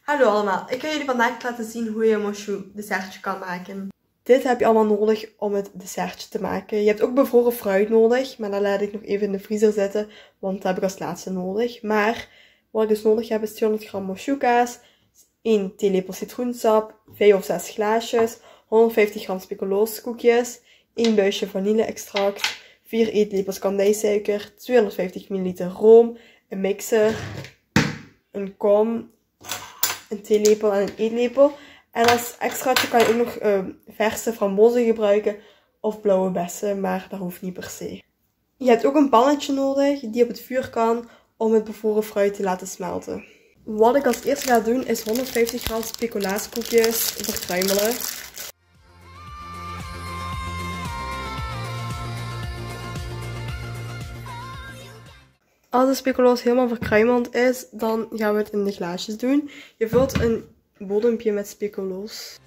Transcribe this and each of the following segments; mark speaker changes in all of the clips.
Speaker 1: Hallo allemaal, ik ga jullie vandaag laten zien hoe je een mochu dessertje kan maken. Dit heb je allemaal nodig om het dessertje te maken. Je hebt ook bevroren fruit nodig, maar dat laat ik nog even in de vriezer zetten, want dat heb ik als laatste nodig. Maar wat ik dus nodig heb is 200 gram mochu kaas, 1 theelepel citroensap, 5 of 6 glaasjes, 150 gram speculooskoekjes, 1 buisje vanille-extract, 4 eetlepels kandijsuiker, 250 ml room, een mixer, een kom, een theelepel en een eetlepel. En als extraatje kan je ook nog verse frambozen gebruiken of blauwe bessen, maar dat hoeft niet per se. Je hebt ook een pannetje nodig die op het vuur kan om het bevroren fruit te laten smelten. Wat ik als eerste ga doen is 150 gram speculaaskoekjes verkruimelen. Als de speculaas helemaal verkruimeld is, dan gaan we het in de glaasjes doen. Je vult een bodempje met speculaas.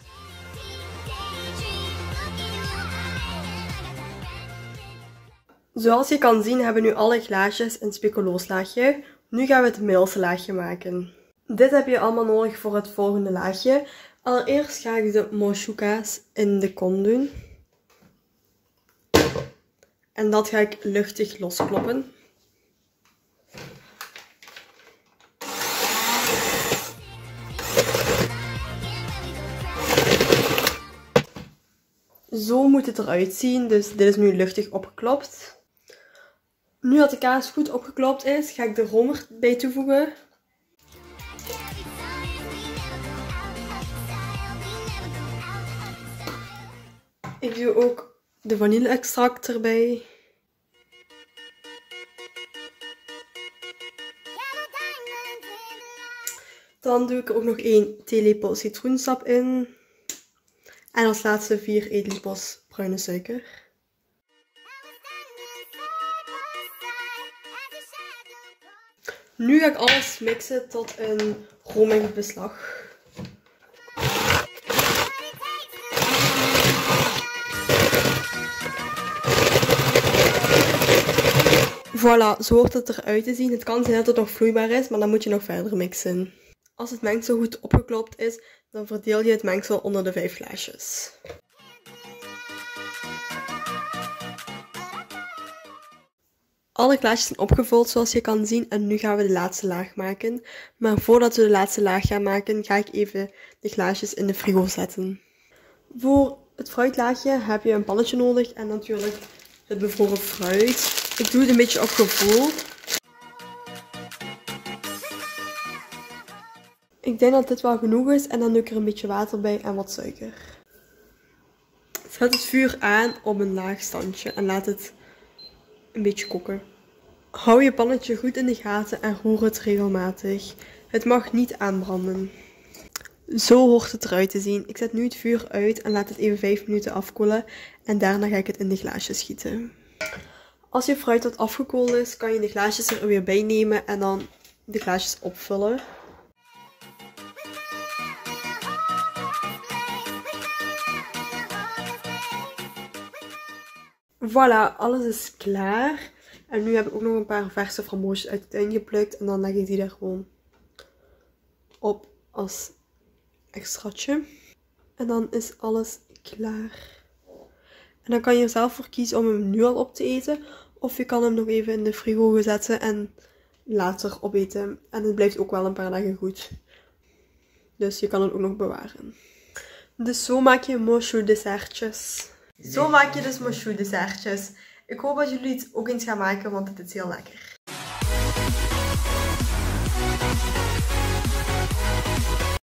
Speaker 1: Zoals je kan zien hebben nu alle glaasjes een speculaaslaagje. Nu gaan we het middelste laagje maken. Dit heb je allemaal nodig voor het volgende laagje. Allereerst ga ik de mochu kaas in de kom doen. En dat ga ik luchtig loskloppen. Zo moet het eruit zien, dus dit is nu luchtig opgeklopt. Nu dat de kaas goed opgeklopt is, ga ik de room erbij toevoegen. Ik doe ook de vanille-extract erbij. Dan doe ik er ook nog 1 theelepel citroensap in. En als laatste 4 eetlepels bruine suiker. Nu ga ik alles mixen tot een romig beslag. Voilà, zo hoort het eruit te zien. Het kan zijn dat het nog vloeibaar is, maar dan moet je nog verder mixen. Als het mengsel goed opgeklopt is, dan verdeel je het mengsel onder de 5 glaasjes. Alle glaasjes zijn opgevuld zoals je kan zien en nu gaan we de laatste laag maken. Maar voordat we de laatste laag gaan maken, ga ik even de glaasjes in de frigo zetten. Voor het fruitlaagje heb je een pannetje nodig en natuurlijk het bevroren fruit. Ik doe het een beetje op gevoel. Ik denk dat dit wel genoeg is en dan doe ik er een beetje water bij en wat suiker. Zet het vuur aan op een laag standje en laat het een beetje koken. Hou je pannetje goed in de gaten en roer het regelmatig. Het mag niet aanbranden. Zo hoort het eruit te zien. Ik zet nu het vuur uit en laat het even 5 minuten afkoelen en daarna ga ik het in de glaasjes gieten. Als je fruit wat afgekoeld is, kan je de glaasjes er weer bij nemen en dan de glaasjes opvullen. Voilà, alles is klaar. En nu heb ik ook nog een paar verse framboosjes uit de tuin geplukt. En dan leg ik die daar gewoon op als extraatje. En dan is alles klaar. En dan kan je er zelf voor kiezen om hem nu al op te eten. Of je kan hem nog even in de frigo zetten en later opeten. En het blijft ook wel een paar dagen goed. Dus je kan het ook nog bewaren. Dus zo maak je mochu dessertjes. Zo maak je dus mochu dessertjes. Ik hoop dat jullie het ook eens gaan maken, want het is heel lekker.